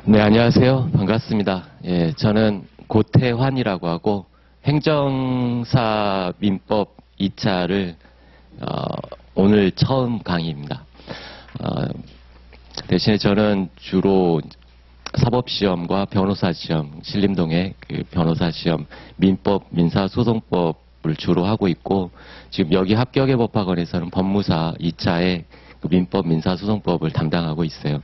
네, 안녕하세요. 반갑습니다. 예, 저는 고태환이라고 하고 행정사 민법 2차를 오늘 처음 강의입니다. 대신에 저는 주로 사법시험과 변호사시험, 신림동의 그 변호사시험, 민법, 민사소송법을 주로 하고 있고, 지금 여기 합격의법학원에서는 법무사 2차의 그 민법, 민사소송법을 담당하고 있어요.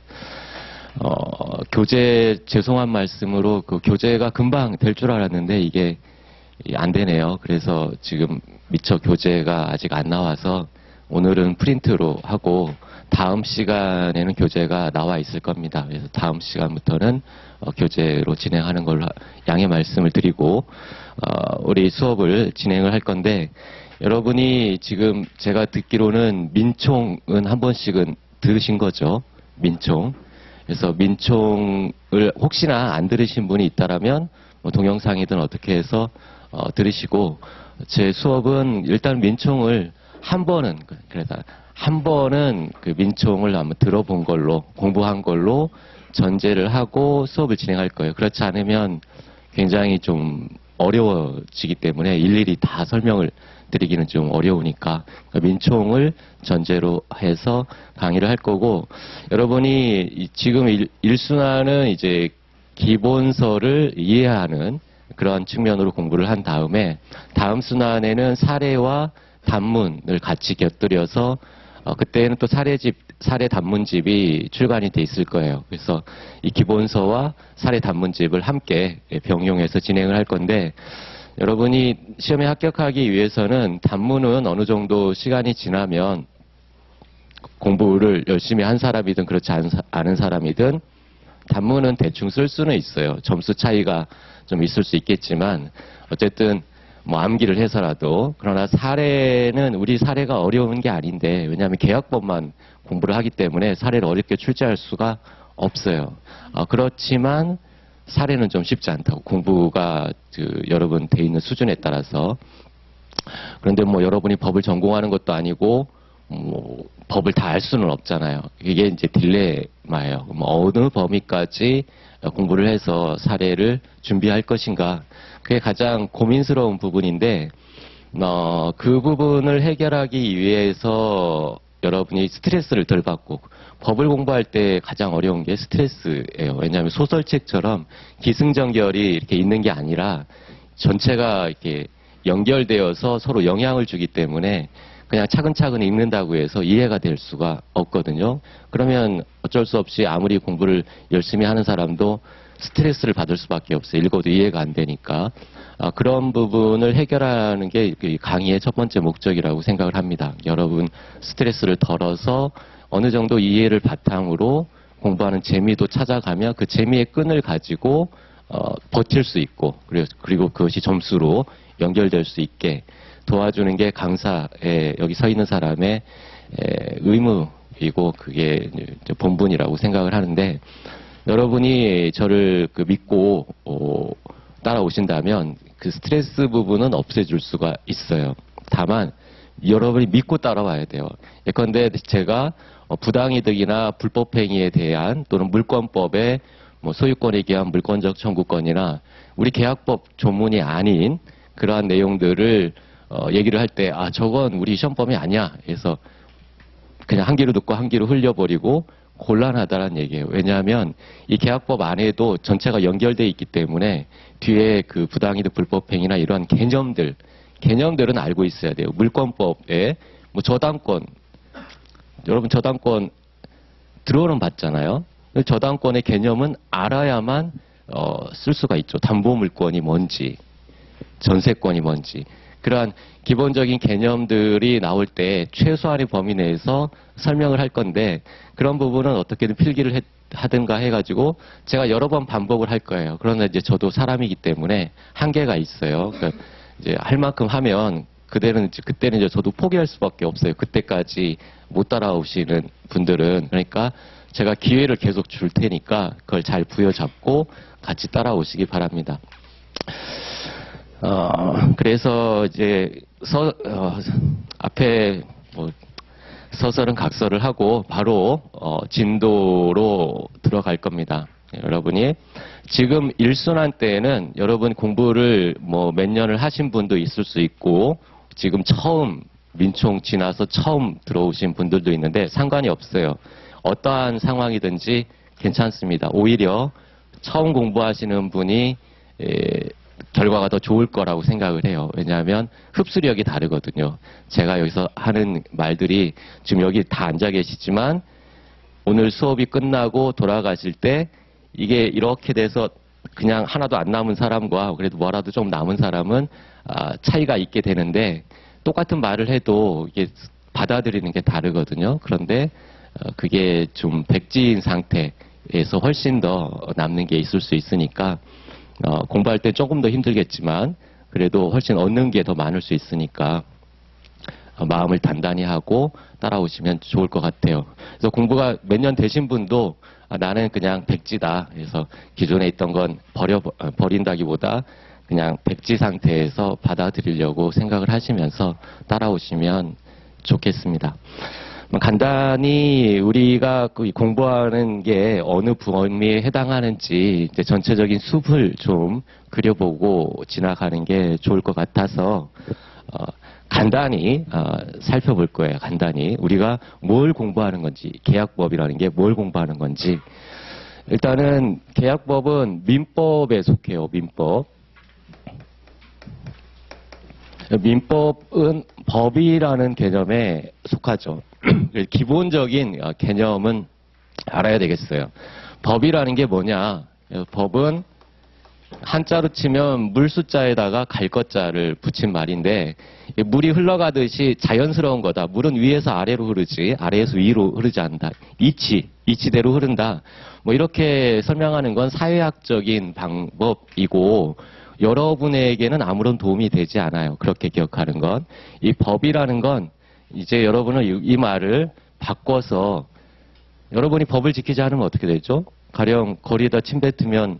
교재 죄송한 말씀으로 그 교재가 금방 될 줄 알았는데 이게 안 되네요. 그래서 지금 미처 교재가 아직 안 나와서 오늘은 프린트로 하고 다음 시간에는 교재가 나와 있을 겁니다. 그래서 다음 시간부터는 교재로 진행하는 걸로 양해 말씀을 드리고 우리 수업을 진행을 할 건데, 여러분이 지금 제가 듣기로는 민총은 한 번씩은 들으신 거죠. 민총. 그래서 민총을 혹시나 안 들으신 분이 있다라면 뭐 동영상이든 어떻게 해서 들으시고, 제 수업은 일단 민총을 한 번은 그 민총을 한번 들어본 걸로, 공부한 걸로 전제를 하고 수업을 진행할 거예요. 그렇지 않으면 굉장히 좀 어려워지기 때문에 일일이 다 설명을 드리기는 좀 어려우니까 민총을 전제로 해서 강의를 할 거고, 여러분이 지금 일순환은 이제 기본서를 이해하는 그러한 측면으로 공부를 한 다음에, 다음 순환에는 사례와 단문을 같이 곁들여서 그때는 또 사례 단문집이 출간이 돼 있을 거예요. 그래서 이 기본서와 사례 단문집을 함께 병용해서 진행을 할 건데, 여러분이 시험에 합격하기 위해서는 단문은 어느 정도 시간이 지나면 공부를 열심히 한 사람이든 그렇지 않은 사람이든 단문은 대충 쓸 수는 있어요. 점수 차이가 좀 있을 수 있겠지만 어쨌든 뭐 암기를 해서라도. 그러나 사례는 우리 사례가 어려운 게 아닌데, 왜냐하면 계약법만 공부를 하기 때문에 사례를 어렵게 출제할 수가 없어요. 그렇지만 사례는 좀 쉽지 않다고, 공부가 여러분 돼 있는 수준에 따라서. 그런데 뭐 여러분이 법을 전공하는 것도 아니고 뭐 법을 다 알 수는 없잖아요. 이게 이제 딜레마예요. 뭐 어느 범위까지 공부를 해서 사례를 준비할 것인가, 그게 가장 고민스러운 부분인데, 그 부분을 해결하기 위해서 여러분이 스트레스를 덜 받고, 법을 공부할 때 가장 어려운 게 스트레스예요. 왜냐하면 소설책처럼 기승전결이 이렇게 있는 게 아니라 전체가 이렇게 연결되어서 서로 영향을 주기 때문에 그냥 차근차근 읽는다고 해서 이해가 될 수가 없거든요. 그러면 어쩔 수 없이 아무리 공부를 열심히 하는 사람도 스트레스를 받을 수밖에 없어요. 읽어도 이해가 안 되니까. 그런 부분을 해결하는 게 강의의 첫 번째 목적이라고 생각을 합니다. 여러분 스트레스를 덜어서 어느 정도 이해를 바탕으로 공부하는 재미도 찾아가며 그 재미의 끈을 가지고 버틸 수 있고, 그리고 그것이 점수로 연결될 수 있게 도와주는 게 강사의, 여기 서 있는 사람의 의무이고 그게 이제 본분이라고 생각을 하는데, 여러분이 저를 믿고 따라오신다면 그 스트레스 부분은 없애줄 수가 있어요. 다만 여러분이 믿고 따라와야 돼요. 예컨대 제가 부당이득이나 불법행위에 대한, 또는 물권법의 뭐 소유권에 대한 물권적 청구권이나 우리 계약법 조문이 아닌 그러한 내용들을 얘기를 할 때, 저건 우리 시험범위 아니야 해서 그냥 한 귀로 듣고 한 귀로 흘려버리고 곤란하다는 얘기예요. 왜냐하면 이 계약법 안에도 전체가 연결되어 있기 때문에 뒤에 그 부당이득 불법행위나 이러한 개념들은 알고 있어야 돼요. 물권법에 뭐 저당권, 여러분 저당권 들어는 봤잖아요. 저당권의 개념은 알아야만 쓸 수가 있죠. 담보물권이 뭔지, 전세권이 뭔지. 그러한 기본적인 개념들이 나올 때 최소한의 범위 내에서 설명을 할 건데, 그런 부분은 어떻게든 필기를 하든가 해가지고 제가 여러 번 반복을 할 거예요. 그러나 이제 저도 사람이기 때문에 한계가 있어요. 그러니까 이제 할 만큼 하면 그때는 이제 저도 포기할 수밖에 없어요. 그때까지 못 따라오시는 분들은. 그러니까 제가 기회를 계속 줄 테니까 그걸 잘 부여잡고 같이 따라오시기 바랍니다. 그래서 이제 앞에 뭐 서설은 각설을 하고 바로 진도로 들어갈 겁니다. 여러분이 지금 1순환 때에는 여러분 공부를 뭐 몇 년을 하신 분도 있을 수 있고 지금 처음 민총 지나서 처음 들어오신 분들도 있는데 상관이 없어요. 어떠한 상황이든지 괜찮습니다. 오히려 처음 공부하시는 분이 결과가 더 좋을 거라고 생각을 해요. 왜냐하면 흡수력이 다르거든요. 제가 여기서 하는 말들이 지금 여기 다 앉아 계시지만 오늘 수업이 끝나고 돌아가실 때 이게 이렇게 돼서 그냥 하나도 안 남은 사람과 그래도 뭐라도 좀 남은 사람은 차이가 있게 되는데 똑같은 말을 해도 이게 받아들이는 게 다르거든요. 그런데 그게 좀 백지인 상태에서 훨씬 더 남는 게 있을 수 있으니까 공부할 때 조금 더 힘들겠지만 그래도 훨씬 얻는 게 더 많을 수 있으니까 마음을 단단히 하고 따라오시면 좋을 것 같아요. 그래서 공부가 몇 년 되신 분도 나는 그냥 백지다. 그래서 기존에 있던 건 버린다기보다 그냥 백지 상태에서 받아들이려고 생각을 하시면서 따라오시면 좋겠습니다. 간단히 우리가 공부하는 게 어느 범위에 해당하는지 이제 전체적인 숲을 좀 그려보고 지나가는 게 좋을 것 같아서 간단히 살펴볼 거예요. 간단히 우리가 뭘 공부하는 건지, 계약법이라는 게 뭘 공부하는 건지. 일단은 계약법은 민법에 속해요. 민법. 민법은 법이라는 개념에 속하죠. 기본적인 개념은 알아야 되겠어요. 법이라는 게 뭐냐? 법은 한자로 치면 물 숫자에다가 갈 것자를 붙인 말인데 물이 흘러가듯이 자연스러운 거다. 물은 위에서 아래로 흐르지 아래에서 위로 흐르지 않는다. 이치대로 흐른다. 뭐 이렇게 설명하는 건 사회학적인 방법이고 여러분에게는 아무런 도움이 되지 않아요. 그렇게 기억하는 건. 이 법이라는 건 이제 여러분은 이 말을 바꿔서 여러분이 법을 지키지 않으면 어떻게 되죠? 가령 거리에다 침 뱉으면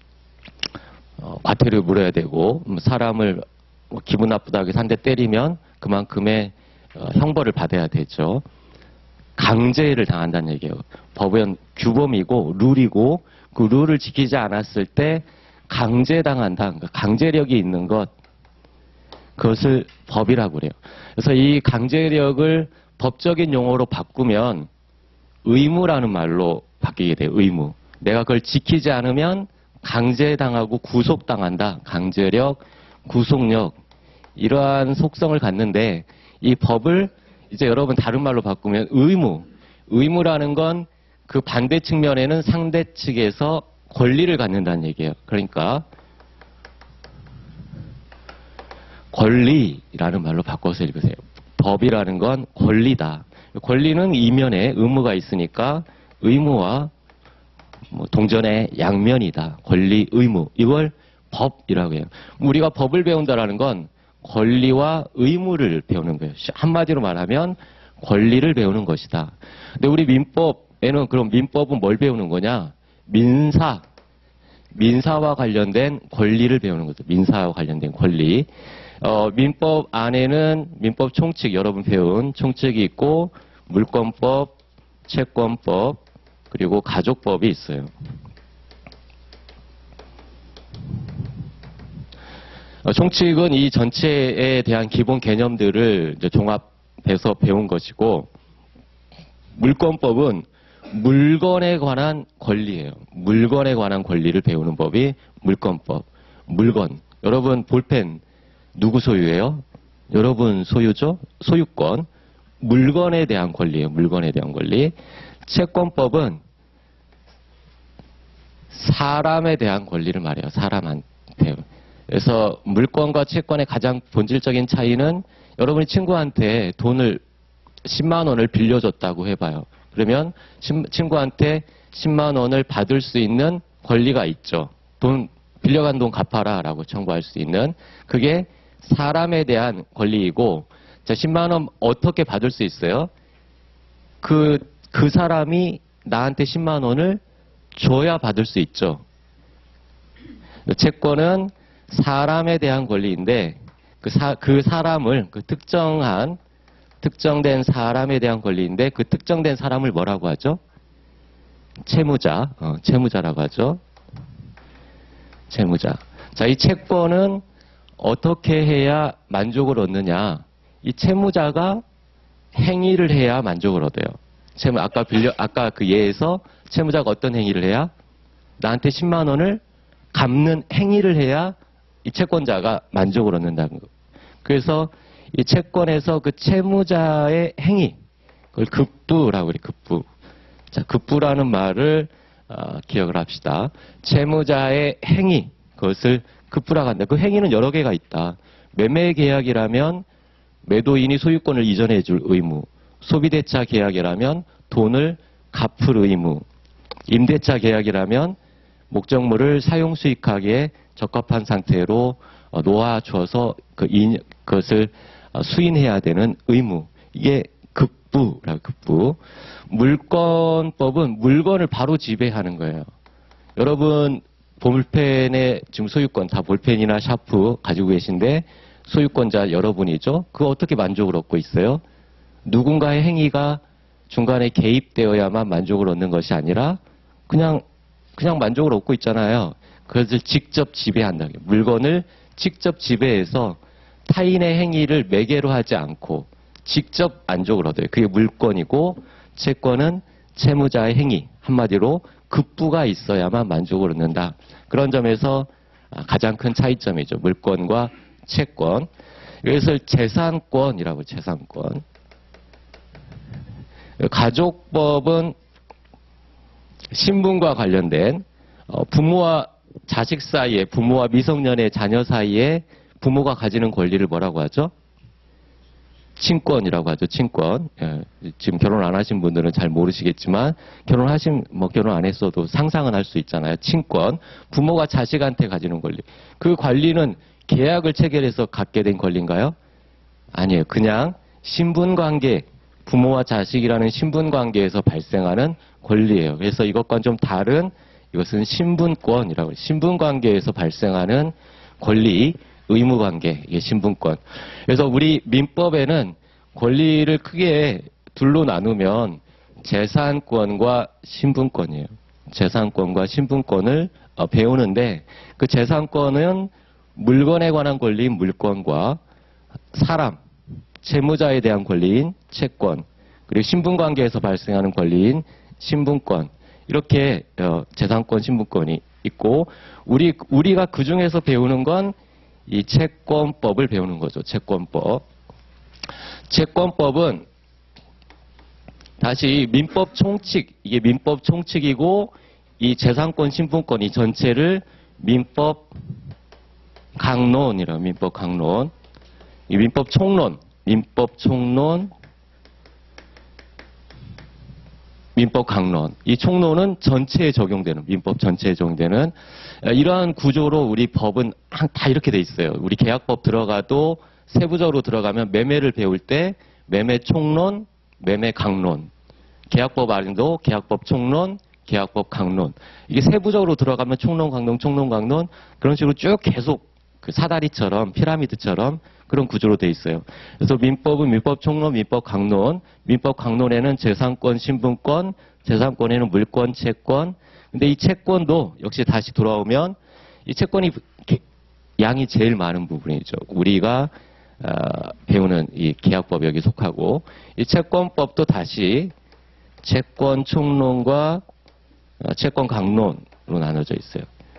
과태료 물어야 되고 사람을 기분 나쁘다고 해서 한 대 때리면 그만큼의 형벌을 받아야 되죠. 강제를 당한다는 얘기예요. 법은 규범이고 룰이고 그 룰을 지키지 않았을 때 강제당한다. 그러니까 강제력이 있는 것 그것을 법이라고 그래요. 그래서 이 강제력을 법적인 용어로 바꾸면 의무라는 말로 바뀌게 돼요. 의무. 내가 그걸 지키지 않으면 강제당하고 구속당한다. 강제력, 구속력 이러한 속성을 갖는데 이 법을 이제 여러분 다른 말로 바꾸면 의무. 의무라는 건 그 반대 측면에는 상대 측에서 권리를 갖는다는 얘기예요. 그러니까 권리라는 말로 바꿔서 읽으세요. 법이라는 건 권리다. 권리는 이면에 의무가 있으니까 의무와 동전의 양면이다. 권리, 의무. 이걸 법이라고 해요. 우리가 법을 배운다라는 건 권리와 의무를 배우는 거예요. 한마디로 말하면 권리를 배우는 것이다. 근데 우리 민법에는 그럼 민법은 뭘 배우는 거냐? 민사와 관련된 권리를 배우는 거죠. 민사와 관련된 권리. 민법 안에는 민법 총칙, 여러분 배운 총칙이 있고 물권법, 채권법, 그리고 가족법이 있어요. 총칙은 이 전체에 대한 기본 개념들을 이제 종합해서 배운 것이고, 물권법은 물건에 관한 권리예요. 물건에 관한 권리를 배우는 법이 물권법. 물건. 여러분 볼펜 누구 소유예요? 여러분 소유죠? 소유권. 물건에 대한 권리예요. 물건에 대한 권리. 채권법은 사람에 대한 권리를 말해요. 사람한테. 그래서 물권과 채권의 가장 본질적인 차이는 여러분이 친구한테 돈을 10만 원을 빌려줬다고 해봐요. 그러면 친구한테 10만 원을 받을 수 있는 권리가 있죠. 빌려간 돈 갚아라 라고 청구할 수 있는. 그게 사람에 대한 권리이고, 자, 10만 원 어떻게 받을 수 있어요? 그 사람이 나한테 10만 원을 줘야 받을 수 있죠. 채권은 사람에 대한 권리인데 그 사람을 특정된 사람에 대한 권리인데 그 특정된 사람을 뭐라고 하죠? 채무자, 채무자라고 하죠. 채무자. 자, 이 채권은 어떻게 해야 만족을 얻느냐? 이 채무자가 행위를 해야 만족을 얻어요. 아까 그 예에서 채무자가 어떤 행위를 해야? 나한테 10만 원을 갚는 행위를 해야 이 채권자가 만족을 얻는다는 거. 그래서 이 채권에서 그 채무자의 행위, 그걸 급부라고 그래, 급부. 자, 급부라는 말을 기억을 합시다. 채무자의 행위, 그것을 급부라고 한다. 그 행위는 여러 개가 있다. 매매 계약이라면 매도인이 소유권을 이전해 줄 의무, 소비대차 계약이라면 돈을 갚을 의무, 임대차 계약이라면 목적물을 사용 수익하기에 적합한 상태로 놓아줘서 그것을 수인해야 되는 의무. 이게 급부라고, 급부. 물권법은 물건을 바로 지배하는 거예요. 여러분 볼펜의 지금 소유권 다 볼펜이나 샤프 가지고 계신데 소유권자 여러분이죠. 그거 어떻게 만족을 얻고 있어요? 누군가의 행위가 중간에 개입되어야만 만족을 얻는 것이 아니라 그냥 만족을 얻고 있잖아요. 그것을 직접 지배한다. 물건을 직접 지배해서 타인의 행위를 매개로 하지 않고 직접 만족을 얻어요. 그게 물권이고 채권은 채무자의 행위, 한마디로 급부가 있어야만 만족을 얻는다. 그런 점에서 가장 큰 차이점이죠. 물권과 채권. 이것을 재산권이라고, 재산권. 가족법은 신분과 관련된 부모와 자식 사이에, 부모와 미성년의 자녀 사이에 부모가 가지는 권리를 뭐라고 하죠? 친권이라고 하죠. 친권. 예, 지금 결혼 안 하신 분들은 잘 모르시겠지만 결혼 안 했어도 상상은 할 수 있잖아요. 친권. 부모가 자식한테 가지는 권리. 그 권리는 계약을 체결해서 갖게 된 권리인가요? 아니에요. 그냥 신분관계, 부모와 자식이라는 신분관계에서 발생하는 권리예요. 그래서 이것과는 좀 다른, 이것은 신분권이라고 해요. 신분관계에서 발생하는 권리, 의무관계, 이게 신분권. 그래서 우리 민법에는 권리를 크게 둘로 나누면 재산권과 신분권이에요. 재산권과 신분권을 배우는데 그 재산권은 물건에 관한 권리인 물권과 사람, 채무자에 대한 권리인 채권, 그리고 신분관계에서 발생하는 권리인 신분권, 이렇게 재산권, 신분권이 있고 우리가 그중에서 배우는 건 이 채권법을 배우는 거죠. 채권법. 채권법은 다시 민법 총칙, 이게 민법 총칙이고 이 재산권, 신분권 이 전체를 민법 강론이라고, 민법 강론. 이 민법 총론, 민법 총론, 민법 강론. 이 총론은 전체에 적용되는, 민법 전체에 적용되는 이러한 구조로 우리 법은 다 이렇게 돼 있어요. 우리 계약법 들어가도 세부적으로 들어가면 매매를 배울 때 매매 총론, 매매 강론. 계약법 안에도 계약법 총론, 계약법 강론. 이게 세부적으로 들어가면 총론, 강론, 총론, 강론 그런 식으로 쭉 계속 그 사다리처럼 피라미드처럼 그런 구조로 돼 있어요. 그래서 민법은 민법 총론, 민법 강론. 민법 강론에는 재산권, 신분권, 재산권에는 물권, 채권. 근데 이 채권도 역시 다시 돌아오면 이 채권이 양이 제일 많은 부분이죠. 우리가 배우는 이 계약법 여기 속하고 이 채권법도 다시 채권 총론과 채권 강론으로 나눠져 있어요.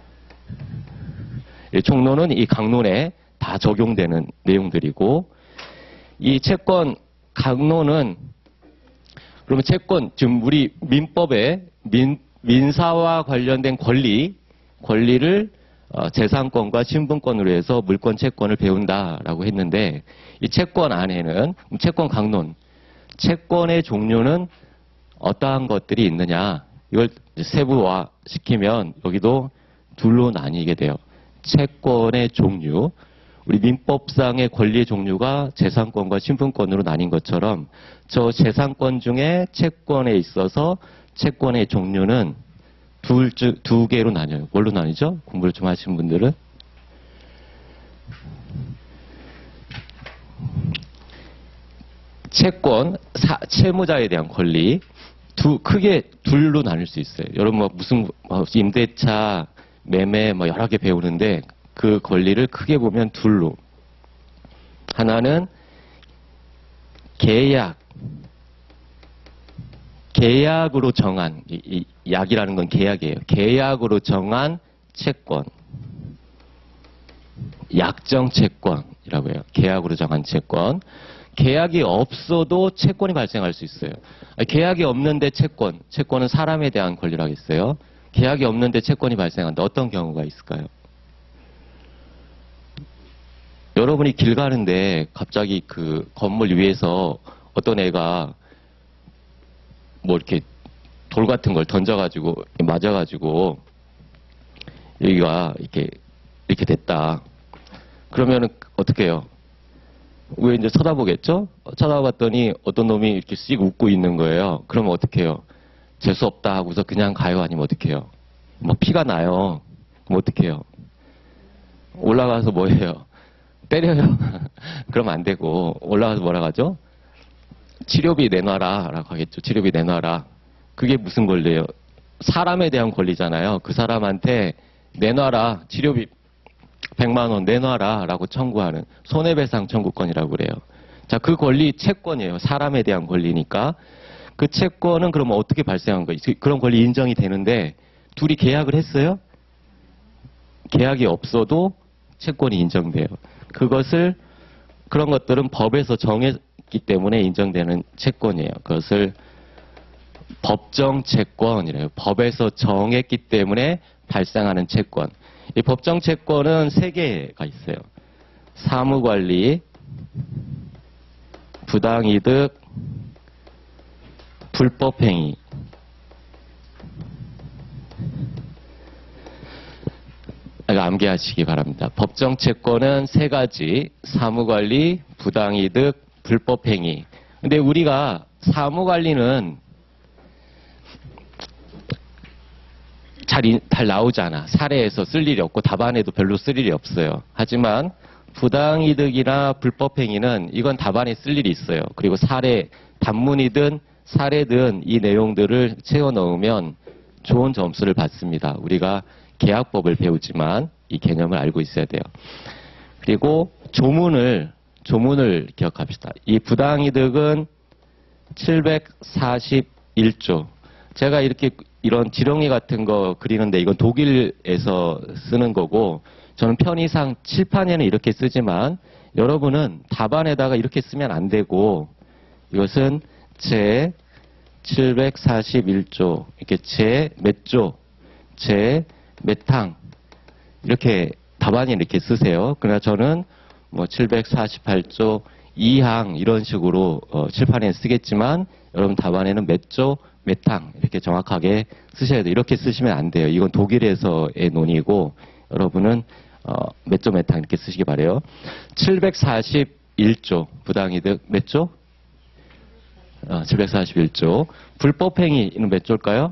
이 총론은 이 강론에 다 적용되는 내용들이고 이 채권 강론은 그러면 채권 지금 우리 민법에 민사와 관련된 권리를 재산권과 신분권으로 해서 물권, 채권을 배운다라고 했는데 이 채권 안에는 채권 강론, 채권의 종류는 어떠한 것들이 있느냐 이걸 세부화 시키면 여기도 둘로 나뉘게 돼요. 채권의 종류, 우리 민법상의 권리의 종류가 재산권과 신분권으로 나뉜 것처럼 저 재산권 중에 채권에 있어서 채권의 종류는 두 개로 나뉘어요. 뭘로 나뉘죠? 공부를 좀 하신 분들은. 채권, 채무자에 대한 권리, 크게 둘로 나눌 수 있어요. 여러분 뭐 무슨 임대차, 매매 뭐 여러 개 배우는데 그 권리를 크게 보면 둘로. 하나는 계약으로 정한, 이 약이라는 건 계약이에요. 계약으로 정한 채권. 약정 채권이라고 해요. 계약으로 정한 채권. 계약이 없어도 채권이 발생할 수 있어요. 계약이 없는데 채권은 사람에 대한 권리라고 했어요. 계약이 없는데 채권이 발생한다. 어떤 경우가 있을까요? 여러분이 길 가는데 갑자기 그 건물 위에서 어떤 애가 뭐 이렇게 돌 같은 걸 던져가지고 맞아가지고 여기가 이렇게 됐다. 그러면은 어떻게 해요? 왜 이제 쳐다보겠죠? 쳐다봤더니 어떤 놈이 이렇게 씩 웃고 있는 거예요. 그러면 어떻게 해요? 재수없다 하고서 그냥 가요? 아니면 어떻게 해요? 뭐 피가 나요. 그럼 어떻게 해요? 올라가서 뭐 해요? 때려요? 그러면 안 되고 올라가서 뭐라 하죠? 치료비 내놔라 라고 하겠죠. 치료비 내놔라. 그게 무슨 권리예요? 사람에 대한 권리잖아요. 그 사람한테 내놔라. 치료비 100만 원 내놔라 라고 청구하는 손해배상 청구권이라고 그래요. 자, 그 권리 채권이에요. 사람에 대한 권리니까. 그 채권은 그러면 어떻게 발생한 거예요? 그런 권리 인정이 되는데 둘이 계약을 했어요? 계약이 없어도 채권이 인정돼요. 그런 것들은 법에서 정했기 때문에 인정되는 채권이에요. 그것을 법정 채권이래요. 법에서 정했기 때문에 발생하는 채권. 이 법정 채권은 3개가 있어요. 사무관리, 부당이득, 불법행위. 암기하시기 바랍니다. 법정 채권은 3가지, 사무관리, 부당이득, 불법행위. 근데 우리가 사무관리는 잘 나오잖아. 사례에서 쓸 일이 없고 답안에도 별로 쓸 일이 없어요. 하지만 부당이득이나 불법행위는 이건 답안에 쓸 일이 있어요. 그리고 단문이든 사례든 이 내용들을 채워 넣으면 좋은 점수를 받습니다. 우리가 계약법을 배우지만 이 개념을 알고 있어야 돼요. 그리고 조문을 기억합시다. 이 부당이득은 741조. 제가 이런 지렁이 같은 거 그리는데 이건 독일에서 쓰는 거고 저는 편의상 칠판에는 이렇게 쓰지만 여러분은 답안에다가 이렇게 쓰면 안 되고 이것은 제 741조 이렇게 제 몇 조, 제 몇 항 이렇게 답안에 이렇게 쓰세요. 그러나 저는 뭐 748조 2항 이런 식으로 칠판에 쓰겠지만 여러분 답안에는 몇 조, 몇 항 이렇게 정확하게 쓰셔야 돼요. 이렇게 쓰시면 안 돼요. 이건 독일에서의 논의고 여러분은 몇 조, 몇 항 이렇게 쓰시기 바래요. 741조 부당이득 몇 조? 741조. 불법행위는 몇 조일까요?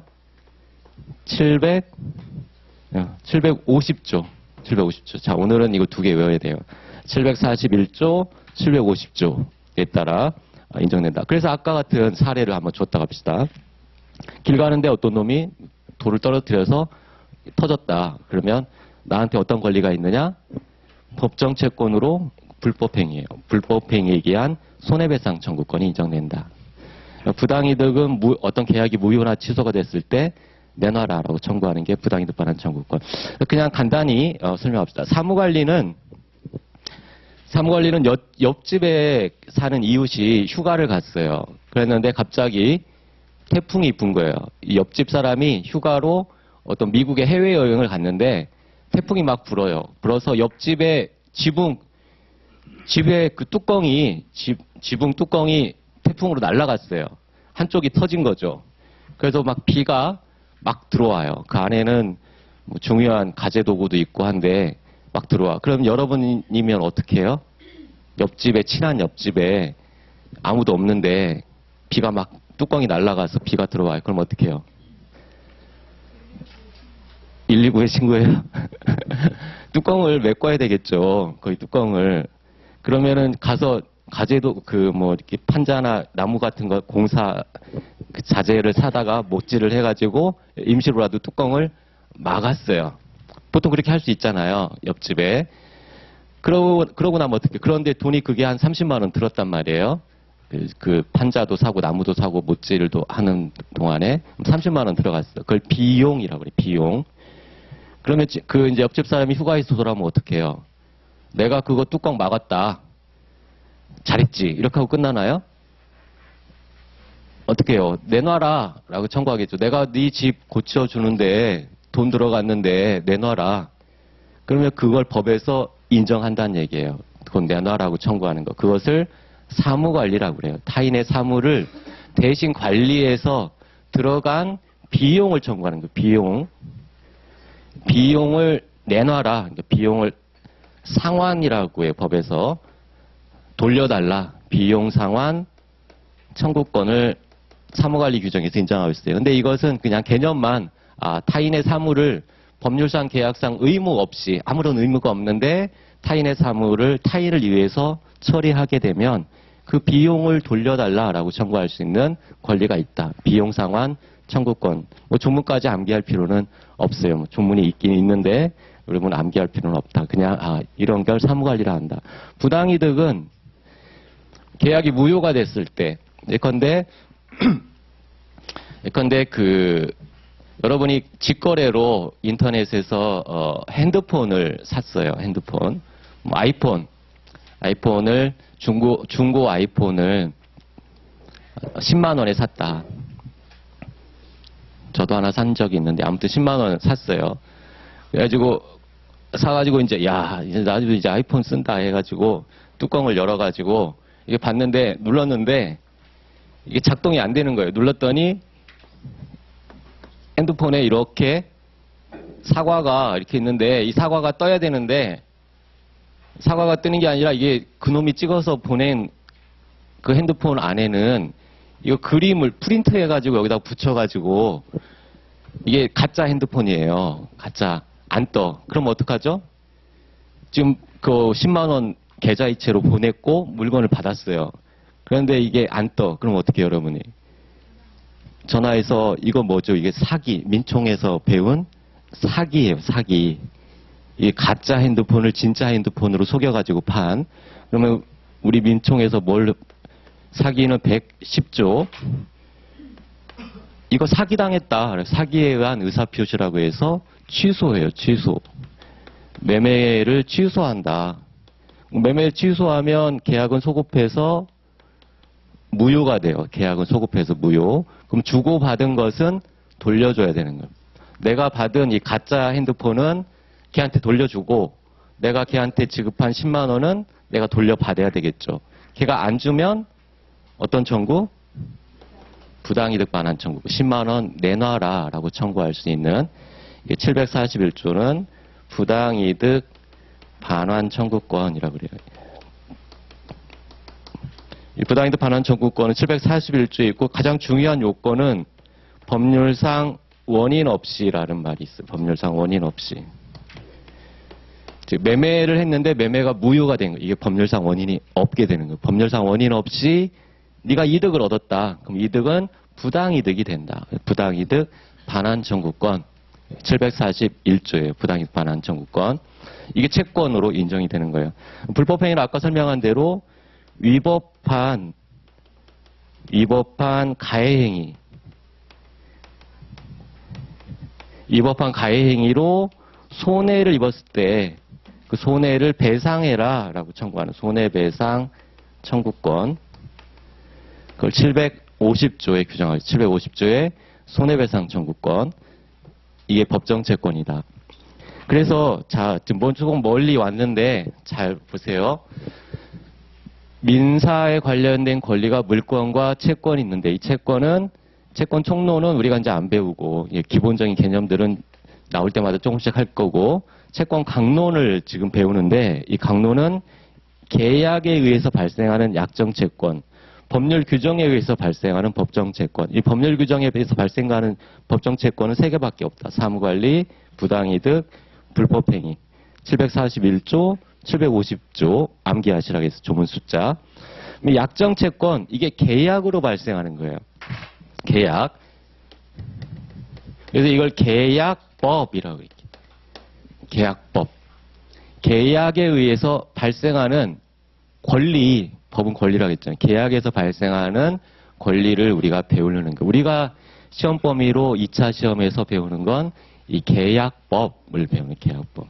750조. 750조. 자, 오늘은 이거 2개 외워야 돼요. 741조, 750조에 따라 인정된다. 그래서 아까 같은 사례를 한번 줬다 갑시다. 길 가는데 어떤 놈이 돌을 떨어뜨려서 터졌다. 그러면 나한테 어떤 권리가 있느냐? 법정 채권으로 불법행위예요. 불법행위에 의한 손해배상 청구권이 인정된다. 부당이득은 어떤 계약이 무효나 취소가 됐을 때 내놔라라고 청구하는 게 부당이득 반환 청구권. 그냥 간단히 설명합시다. 사무관리는 옆집에 사는 이웃이 휴가를 갔어요. 그랬는데 갑자기 태풍이 분 거예요. 이 옆집 사람이 휴가로 어떤 미국의 해외여행을 갔는데 태풍이 막 불어요. 불어서 옆집에 집의 그 지붕 뚜껑이 태풍으로 날아갔어요. 한쪽이 터진 거죠. 그래서 막 비가 막 들어와요. 그 안에는 뭐 중요한 가재도구도 있고 한데 막 들어와. 그럼 여러분이면 어떻게 해요? 친한 옆집에 아무도 없는데 비가 막 뚜껑이 날아가서 비가 들어와요. 그럼 어떻게 해요? 119에 신고해요? 뚜껑을 메꿔야 되겠죠. 거의 뚜껑을. 그러면은 가서 가재도 이렇게 판자나 나무 같은 거 그 자재를 사다가 못질을 해가지고 임시로라도 뚜껑을 막았어요. 보통 그렇게 할 수 있잖아요. 옆집에. 그러고 나면 어떻게? 그런데 돈이 그게 한 30만 원 들었단 말이에요. 그 판자도 사고 나무도 사고 못질도 하는 동안에 30만 원 들어갔어. 그걸 비용이라고 그래. 비용. 그러면 그 이제 옆집 사람이 휴가에서 돌아오면 어떡해요? 내가 그거 뚜껑 막았다. 잘했지. 이렇게 하고 끝나나요? 어떻게 해요? 내놔라. 라고 청구하겠죠. 내가 네 집 고쳐주는데 돈 들어갔는데 내놔라. 그러면 그걸 법에서 인정한다는 얘기예요. 그건 내놔라고 청구하는 거. 그것을 사무관리라고 그래요. 타인의 사무를 대신 관리해서 들어간 비용을 청구하는 거예요. 비용. 비용을 내놔라. 그러니까 비용을 상환이라고 해요. 법에서. 돌려달라. 비용 상환 청구권을 사무관리 규정에서 인정하고 있어요. 근데 이것은 그냥 개념만 타인의 사무를 법률상 계약상 의무 없이 아무런 의무가 없는데 타인의 사무를 타인을 위해서 처리하게 되면 그 비용을 돌려달라라고 청구할 수 있는 권리가 있다. 비용 상환 청구권. 뭐 조문까지 암기할 필요는 없어요. 뭐 조문이 있긴 있는데 여러분 암기할 필요는 없다. 그냥 이런 걸 사무관리라 한다. 부당이득은 계약이 무효가 됐을 때 예컨대 여러분이 직거래로 인터넷에서 핸드폰을 샀어요. 핸드폰. 뭐 아이폰을 중고 아이폰을 10만 원에 샀다. 저도 하나 산 적이 있는데 아무튼 10만 원 샀어요. 그래가지고 사가지고 이제 나도 이제 아이폰 쓴다 해가지고 뚜껑을 열어가지고 이게 봤는데 눌렀는데 이게 작동이 안 되는 거예요. 눌렀더니 핸드폰에 이렇게 사과가 이렇게 있는데 이 사과가 떠야 되는데 사과가 뜨는 게 아니라 이게 그놈이 찍어서 보낸 그 핸드폰 안에는 이거 그림을 프린트해가지고 여기다 붙여가지고 이게 가짜 핸드폰이에요. 가짜. 안 떠. 그럼 어떡하죠? 지금 그 10만 원 계좌이체로 보냈고 물건을 받았어요. 그런데 이게 안 떠. 그럼 어떻게 해요, 여러분이? 전화해서 이거 뭐죠? 이게 사기. 민총에서 배운 사기예요. 사기. 이 가짜 핸드폰을 진짜 핸드폰으로 속여가지고 판. 그러면 우리 민총에서 사기는 110조. 이거 사기당했다. 사기에 의한 의사표시라고 해서 취소해요. 취소. 매매를 취소한다. 매매를 취소하면 계약은 소급해서 무효가 돼요. 계약은 소급해서 무효. 그럼 주고받은 것은 돌려줘야 되는 거예요. 내가 받은 이 가짜 핸드폰은 걔한테 돌려주고 내가 걔한테 지급한 10만 원은 내가 돌려받아야 되겠죠. 걔가 안 주면 어떤 청구? 부당이득 반환 청구. 10만 원 내놔라 라고 청구할 수 있는 741조는 부당이득 반환 청구권이라고 그래요. 이 부당이득 반환 청구권은 741조에 있고 가장 중요한 요건은 법률상 원인 없이라는 말이 있어요. 법률상 원인 없이. 즉 매매를 했는데 매매가 무효가 된 거예요. 이게 법률상 원인이 없게 되는 거예요. 법률상 원인 없이 네가 이득을 얻었다. 그럼 이득은 부당이득이 된다. 부당이득 반환 청구권 741조예요. 부당이득 반환 청구권. 이게 채권으로 인정이 되는 거예요. 불법행위는 아까 설명한 대로 위법한 가해행위. 위법한 가해행위로 손해를 입었을 때 그 손해를 배상해라 라고 청구하는 손해배상 청구권. 그걸 750조에 규정하죠. 750조에 손해배상 청구권. 이게 법정채권이다. 그래서 지금 조금 멀리 왔는데 잘 보세요. 민사에 관련된 권리가 물권과 채권이 있는데 이 채권 총론은 우리가 이제 안 배우고 기본적인 개념들은 나올 때마다 조금씩 할 거고 채권 강론을 지금 배우는데 이 강론은 계약에 의해서 발생하는 약정채권, 법률 규정에 의해서 발생하는 법정채권. 이 법률 규정에 의해서 발생하는 법정채권은 3개밖에 없다. 사무관리, 부당이득, 불법행위. 741조, 750조 암기하시라고 해서 조문 숫자. 약정채권 이게 계약으로 발생하는 거예요. 계약. 그래서 이걸 계약법이라고 해요. 계약법. 계약에 의해서 발생하는 권리, 법은 권리라고 했잖아요. 계약에서 발생하는 권리를 우리가 배우는 거. 우리가 시험 범위로 2차 시험에서 배우는 건 이 계약법을 배우는 계약법.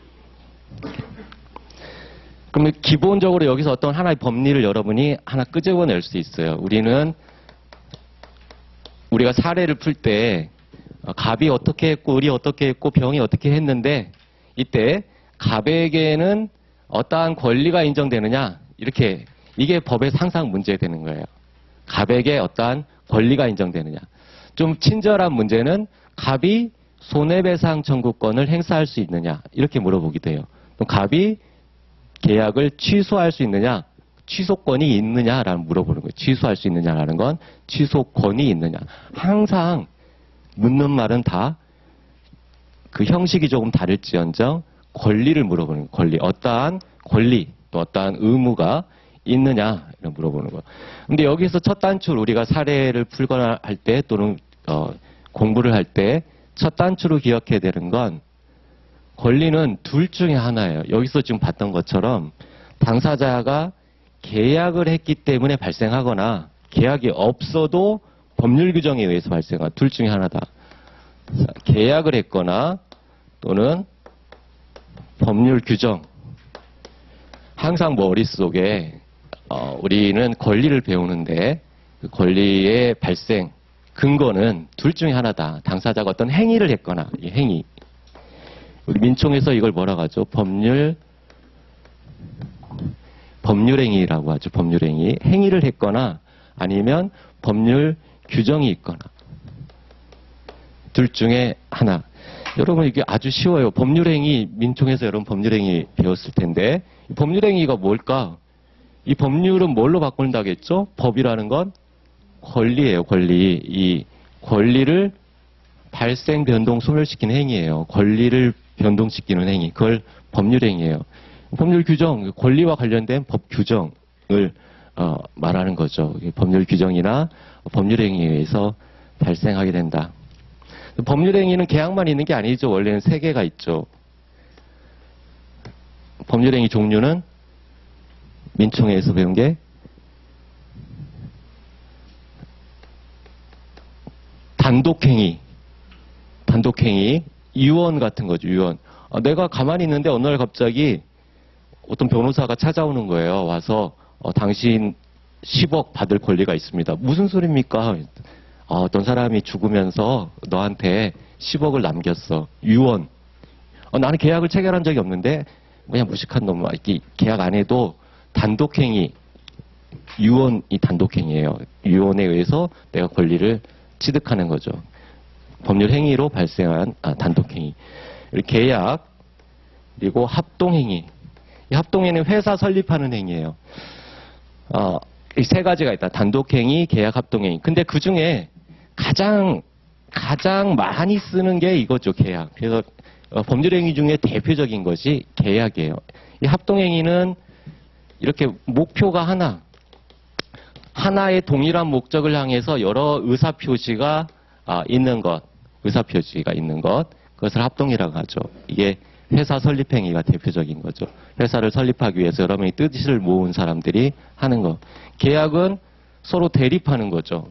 그러면 기본적으로 여기서 어떤 하나의 법리를 여러분이 하나 끄집어낼 수 있어요. 우리가 사례를 풀 때 갑이 어떻게 했고 을이 어떻게 했고 병이 어떻게 했는데 이때 갑에게는 어떠한 권리가 인정되느냐 이렇게 이게 법에서 항상 문제되는 거예요. 갑에게 어떠한 권리가 인정되느냐. 좀 친절한 문제는 갑이 손해배상 청구권을 행사할 수 있느냐 이렇게 물어보기도 해요. 또 갑이 계약을 취소할 수 있느냐 취소권이 있느냐라는 물어보는 거예요. 취소할 수 있느냐라는 건 취소권이 있느냐. 항상 묻는 말은 다 그 형식이 조금 다를지언정 권리를 물어보는 거예요. 권리. 어떠한 권리 또 어떠한 의무가 있느냐 이런 물어보는 거예요. 근데 여기서 첫 단추 우리가 사례를 풀거나 할 때 또는 공부를 할 때 첫 단추로 기억해야 되는 건 권리는 둘 중에 하나예요. 여기서 지금 봤던 것처럼 당사자가 계약을 했기 때문에 발생하거나 계약이 없어도 법률 규정에 의해서 발생한 둘 중에 하나다. 계약을 했거나 또는 법률 규정. 항상 머릿속에 우리는 권리를 배우는데 그 권리의 발생 근거는 둘 중에 하나다. 당사자가 어떤 행위를 했거나 이 행위. 우리 민총에서 이걸 뭐라고 하죠? 법률행위라고 하죠. 법률행위. 행위를 했거나 아니면 법률 규정이 있거나 둘 중에 하나. 여러분 이게 아주 쉬워요. 법률행위 민총에서 여러분 법률행위 배웠을 텐데 이 법률행위가 뭘까? 이 법률은 뭘로 바꾼다고 했죠? 법이라는 건 권리예요. 권리. 이 권리를 발생, 변동, 소멸시키는 행위예요. 권리를 변동시키는 행위. 그걸 법률행위예요. 법률 규정, 권리와 관련된 법 규정을 말하는 거죠. 법률 규정이나 법률행위에 의해서 발생하게 된다. 법률행위는 계약만 있는 게 아니죠. 원래는 3개가 있죠. 법률행위 종류는 민총회에서 배운 게 단독행위, 유언 같은 거죠. 유언. 내가 가만히 있는데 어느 날 갑자기 어떤 변호사가 찾아오는 거예요. 와서 당신 10억 받을 권리가 있습니다. 무슨 소리입니까? 어떤 사람이 죽으면서 너한테 10억을 남겼어. 유언. 나는 계약을 체결한 적이 없는데 그냥 무식한 놈. 계약 안 해도 단독행위. 유언이 단독행위예요. 유언에 의해서 내가 권리를 취득하는 거죠. 법률 행위로 발생한 단독행위. 계약 그리고 합동행위. 이 합동행위는 회사 설립하는 행위예요. 이 3가지가 있다. 단독행위, 계약, 합동행위. 근데 그 중에 가장 많이 쓰는 게 이거죠. 계약. 그래서 법률행위 중에 대표적인 것이 계약이에요. 이 합동행위는 이렇게 목표가 하나의 동일한 목적을 향해서 여러 의사표시가 있는 것, 그것을 합동이라고 하죠. 이게 회사 설립행위가 대표적인 거죠. 회사를 설립하기 위해서 여러 명이 뜻을 모은 사람들이 하는 것. 계약은 서로 대립하는 거죠.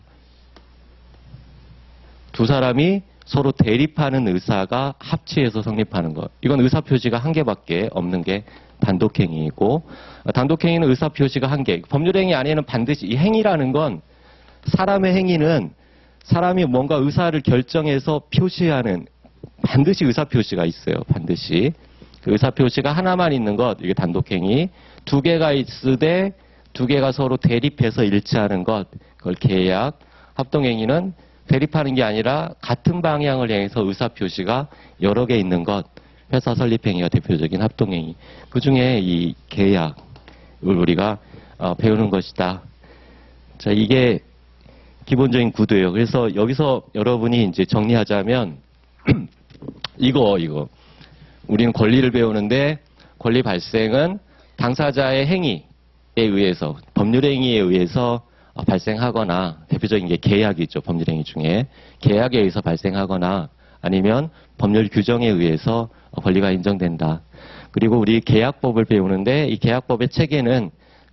두 사람이 서로 대립하는 의사가 합치해서 성립하는 것. 이건 의사표시가 1개밖에 없는 게 단독행위이고, 단독행위는 의사표시가 1개. 법률행위 안에는 반드시 이 행위라는 건 사람의 행위는 사람이 뭔가 의사를 결정해서 표시하는 반드시 의사표시가 있어요. 반드시. 그 의사표시가 하나만 있는 것, 이게 단독행위. 2개가 있으되 2개가 서로 대립해서 일치하는 것, 그걸 계약. 합동행위는 대립하는 게 아니라 같은 방향을 향해서 의사표시가 여러 개 있는 것, 회사 설립행위가 대표적인 합동행위. 그 중에 이 계약을 우리가 배우는 것이다. 자, 이게 기본적인 구도예요. 그래서 여기서 여러분이 이제 정리하자면 이거 우리는 권리를 배우는데 권리 발생은 당사자의 행위에 의해서 법률 행위에 의해서 발생하거나, 대표적인 게 계약이죠. 법률행위 중에. 계약에 의해서 발생하거나 아니면 법률 규정에 의해서 권리가 인정된다. 그리고 우리 계약법을 배우는데 이 계약법의 체계는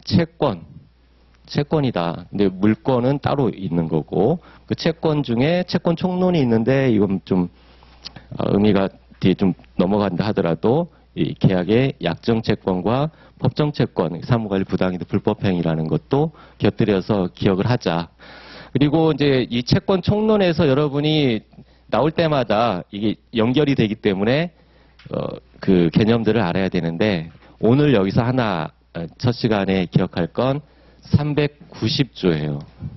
채권이다. 근데 물권은 따로 있는 거고, 그 채권 중에 채권 총론이 있는데 이건 좀 의미가 뒤에 좀 넘어간다 하더라도 이 계약의 약정 채권과 법정 채권, 사무관리 부당이득 불법행위라는 것도 곁들여서 기억을 하자. 그리고 이제 이 채권 총론에서 여러분이 나올 때마다 이게 연결이 되기 때문에 그 개념들을 알아야 되는데, 오늘 여기서 하나 첫 시간에 기억할 건 390조예요.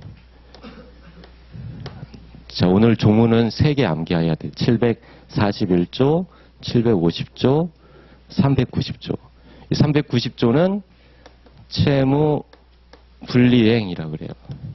자, 오늘 조문은 3개 암기해야 돼. 741조, 750조, 390조. 이 390조는 채무 분리행위라고 그래요.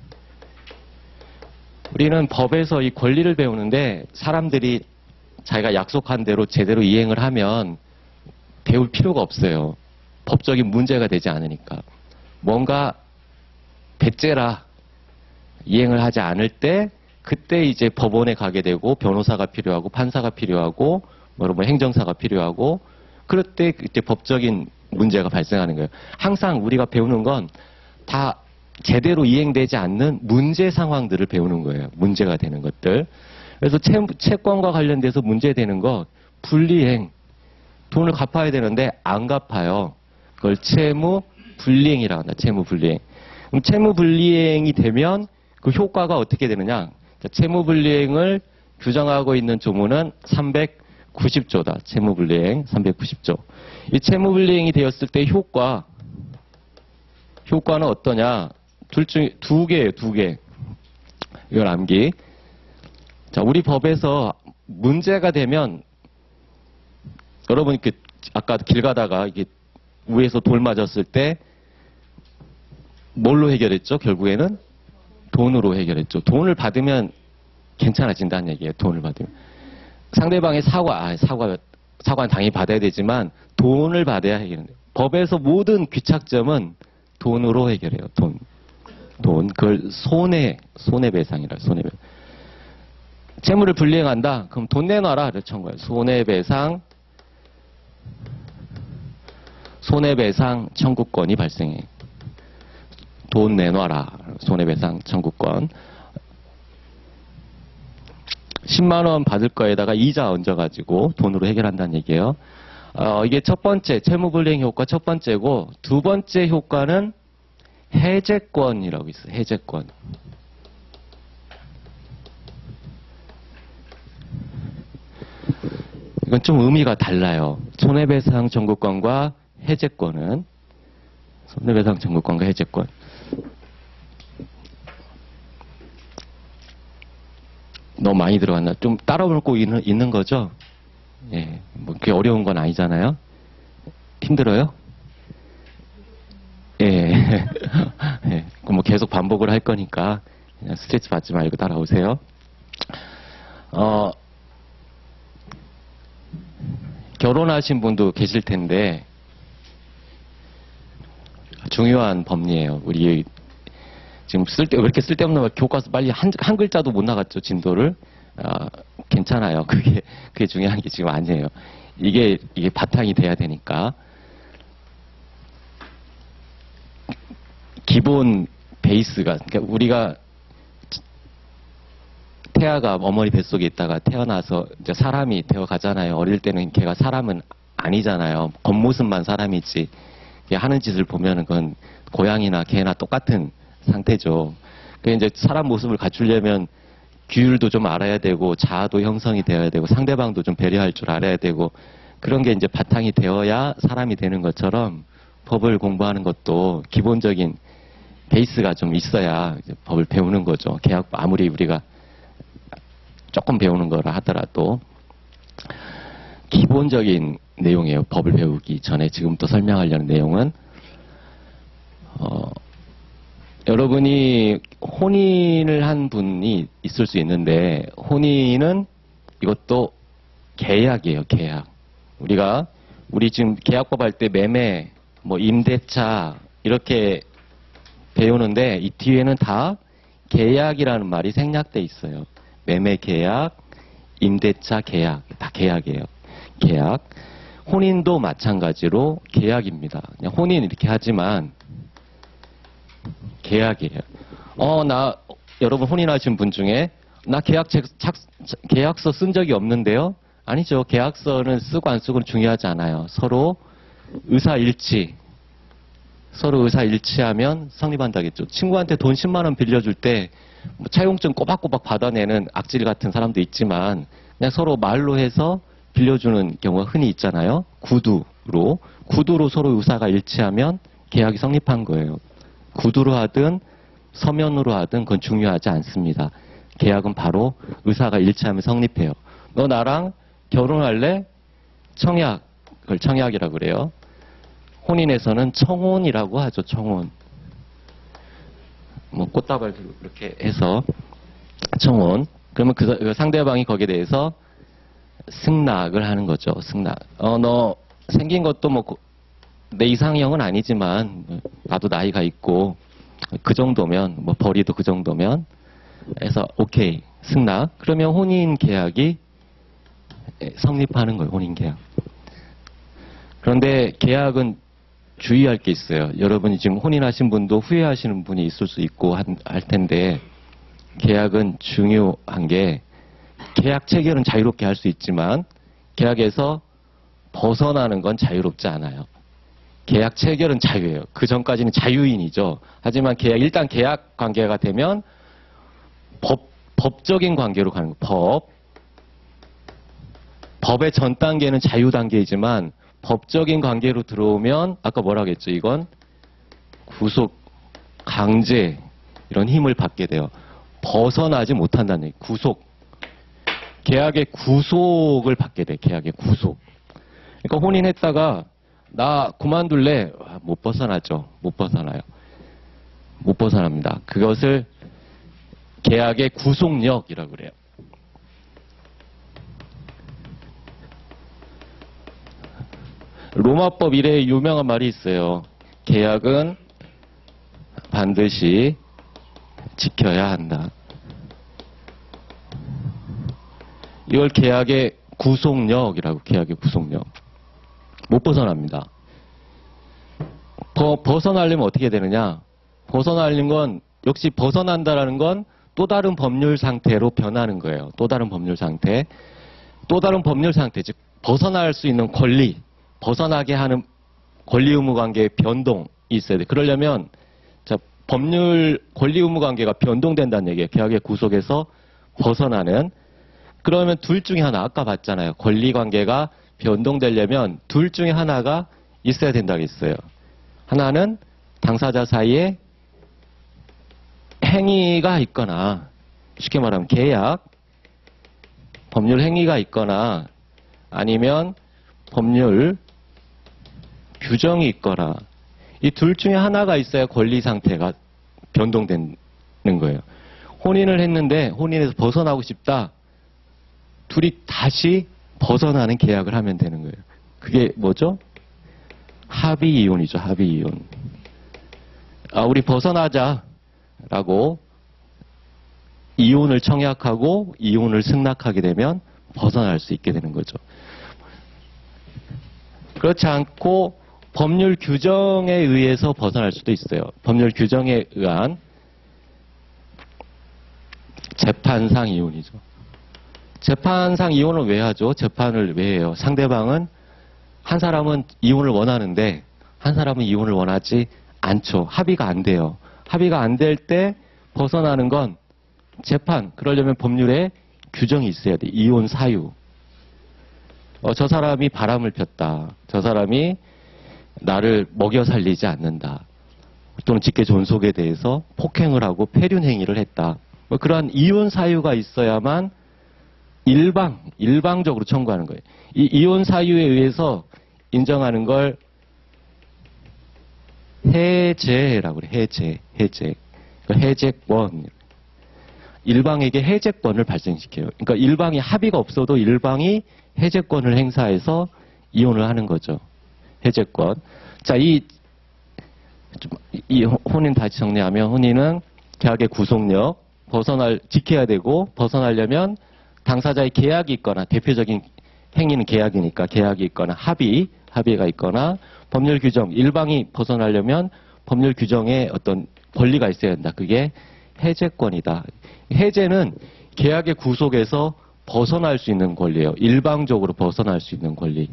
우리는 법에서 이 권리를 배우는데 사람들이 자기가 약속한 대로 제대로 이행을 하면 배울 필요가 없어요. 법적인 문제가 되지 않으니까. 뭔가 배째라 이행을 하지 않을 때 그때 이제 법원에 가게 되고 변호사가 필요하고 판사가 필요하고 뭐 행정사가 필요하고 그럴 때 이제 법적인 문제가 발생하는 거예요. 항상 우리가 배우는 건 다 제대로 이행되지 않는 문제 상황들을 배우는 거예요. 문제가 되는 것들. 그래서 채권과 관련돼서 문제되는 거 분리행. 돈을 갚아야 되는데 안 갚아요. 그걸 채무 불이행이라고 한다. 채무 불이행. 그럼 채무 불이행이 되면 그 효과가 어떻게 되느냐? 채무 불이행을 규정하고 있는 조문은 390조다. 채무 불이행 390조. 이 채무 불이행이 되었을 때 효과는 어떠냐? 둘 중에 두 개. 이걸 암기. 자, 우리 법에서 문제가 되면 여러분 아까 길 가다가 이게 위에서 돌 맞았을 때 뭘로 해결했죠? 결국에는 돈으로 해결했죠. 돈을 받으면 괜찮아진다는 얘기예요. 돈을 받으면. 상대방의 사과는 당연히 받아야 되지만 돈을 받아야 해결해요. 법에서 모든 귀착점은 돈으로 해결해요. 돈. 그걸 손해배상이라 손해배상. 채무를 불이행한다? 그럼 돈 내놔라. 이렇게 한 거예요. 손해배상 청구권이 발생해. 돈 내놔라. 손해배상 청구권. 10만 원 받을 거에다가 이자 얹어가지고 돈으로 해결한다는 얘기예요. 이게 첫 번째, 채무불이행 효과 첫 번째고, 두 번째 효과는 해제권이라고 있어요. 해제권. 이건 좀 의미가 달라요. 손해배상 청구권과 해제권은. 손해배상 청구권과 해제권. 너무 많이 들어갔나? 좀 따라오고 있는 거죠? 예. 뭐, 그게 어려운 건 아니잖아요? 힘들어요? 예. 예. 뭐 계속 반복을 할 거니까 그냥 스트레스 받지 말고 따라오세요. 결혼하신 분도 계실 텐데, 중요한 법리예요. 우리 지금 왜 이렇게 쓸데없는 교과서 빨리 한 글자도 못 나갔죠, 진도를. 괜찮아요. 그게 중요한 게 지금 아니에요. 이게 바탕이 돼야 되니까. 기본 베이스가, 그러니까 우리가 태아가 어머니 뱃속에 있다가 태어나서 이제 사람이 되어 가잖아요. 어릴 때는 걔가 사람은 아니잖아요. 겉모습만 사람이지. 하는 짓을 보면은 그건 고양이나 개나 똑같은 상태죠. 그 이제 사람 모습을 갖추려면 규율도 좀 알아야 되고, 자아도 형성이 되어야 되고, 상대방도 좀 배려할 줄 알아야 되고, 그런 게 이제 바탕이 되어야 사람이 되는 것처럼 법을 공부하는 것도 기본적인 베이스가 좀 있어야 이제 법을 배우는 거죠. 계약법 아무리 우리가 조금 배우는 거라 하더라도 기본적인 내용이에요. 법을 배우기 전에 지금부터 설명하려는 내용은 여러분이 혼인을 한 분이 있을 수 있는데, 혼인은 이것도 계약이에요. 계약. 우리 지금 계약법 할 때 매매, 뭐 임대차 이렇게 배우는데 이 뒤에는 다 계약이라는 말이 생략돼 있어요. 매매 계약, 임대차 계약, 다 계약이에요. 계약. 혼인도 마찬가지로 계약입니다. 그냥 혼인 이렇게 하지만 계약이에요. 여러분 혼인하신 분 중에 나 계약서 쓴 적이 없는데요? 아니죠. 계약서는 쓰고 안 쓰고는 중요하지 않아요. 서로 의사일치하면 성립한다겠죠. 친구한테 돈 10만 원 빌려줄 때 뭐 차용증 꼬박꼬박 받아내는 악질 같은 사람도 있지만 그냥 서로 말로 해서 빌려주는 경우가 흔히 있잖아요. 구두로 서로 의사가 일치하면 계약이 성립한 거예요. 구두로 하든 서면으로 하든 그건 중요하지 않습니다. 계약은 바로 의사가 일치하면 성립해요. 너 나랑 결혼할래? 청약, 그걸 청약이라고 그래요. 혼인에서는 청혼이라고 하죠. 청혼. 뭐 꽃다발 들고 이렇게 해서 청혼. 그러면 그 상대방이 거기에 대해서 승낙을 하는 거죠. 승낙. 너 생긴 것도 뭐 내 이상형은 아니지만 나도 나이가 있고 그 정도면 뭐 벌이도 그 정도면 해서 오케이 승낙. 그러면 혼인 계약이 성립하는 거예요. 혼인 계약. 그런데 계약은 주의할 게 있어요. 여러분이 지금 혼인하신 분도 후회하시는 분이 있을 수 있고 할 텐데 계약은 중요한 게 계약 체결은 자유롭게 할 수 있지만 계약에서 벗어나는 건 자유롭지 않아요. 계약 체결은 자유예요. 그 전까지는 자유인이죠. 하지만 일단 계약 관계가 되면 법적인 관계로 가는 거예요. 법의 전 단계는 자유 단계이지만 법적인 관계로 들어오면 아까 뭐라고 했죠? 이건 구속, 강제 이런 힘을 받게 돼요. 벗어나지 못한다는 얘기. 구속. 계약의 구속을 받게 돼. 계약의 구속. 그러니까 혼인했다가 나 그만둘래. 못 벗어나죠. 못 벗어나요. 못 벗어납니다. 그것을 계약의 구속력이라고 그래요. 로마법 이래에 유명한 말이 있어요. 계약은 반드시 지켜야 한다. 이걸 계약의 구속력이라고. 계약의 구속력. 못 벗어납니다. 벗어나려면 어떻게 되느냐? 벗어나는 건 역시 벗어난다라는 건 또 다른 법률 상태로 변하는 거예요. 또 다른 법률 상태. 또 다른 법률 상태. 즉 벗어날 수 있는 권리. 벗어나게 하는 권리 의무 관계의 변동이 있어야 돼. 그러려면 법률 권리 의무 관계가 변동된다는 얘기예요. 계약의 구속에서 벗어나는. 그러면 둘 중에 하나, 아까 봤잖아요. 권리 관계가 변동되려면 둘 중에 하나가 있어야 된다고 했어요. 하나는 당사자 사이에 행위가 있거나, 쉽게 말하면 계약, 법률 행위가 있거나, 아니면 법률 규정이 있거나, 이 둘 중에 하나가 있어야 권리 상태가 변동되는 거예요. 혼인을 했는데 혼인에서 벗어나고 싶다. 둘이 다시 벗어나는 계약을 하면 되는 거예요. 그게 뭐죠? 합의 이혼이죠. 합의 이혼. 우리 벗어나자라고 이혼을 청약하고 이혼을 승낙하게 되면 벗어날 수 있게 되는 거죠. 그렇지 않고 법률 규정에 의해서 벗어날 수도 있어요. 법률 규정에 의한 재판상 이혼이죠. 재판상 이혼을 왜 하죠? 재판을 왜 해요? 상대방은 한 사람은 이혼을 원하는데 한 사람은 이혼을 원하지 않죠. 합의가 안 돼요. 합의가 안 될 때 벗어나는 건 재판. 그러려면 법률에 규정이 있어야 돼. 이혼 사유. 저 사람이 바람을 폈다. 저 사람이 나를 먹여 살리지 않는다. 또는 직계 존속에 대해서 폭행을 하고 폐륜 행위를 했다. 그러한 이혼 사유가 있어야만 일방적으로 청구하는 거예요. 이 이혼 사유에 의해서 인정하는 걸 해제라고 그래요. 해제. 해제권. 일방에게 해제권을 발생시켜요. 그러니까 일방이 합의가 없어도 일방이 해제권을 행사해서 이혼을 하는 거죠. 해제권. 자, 이 이 혼인 다시 정리하면 혼인은 계약의 구속력, 지켜야 되고 벗어나려면 당사자의 계약이 있거나 대표적인 행위는 계약이니까 계약이 있거나 합의가 있거나 법률 규정, 일방이 벗어나려면 법률 규정에 어떤 권리가 있어야 된다. 그게 해제권이다. 해제는 계약의 구속에서 벗어날 수 있는 권리예요. 일방적으로 벗어날 수 있는 권리.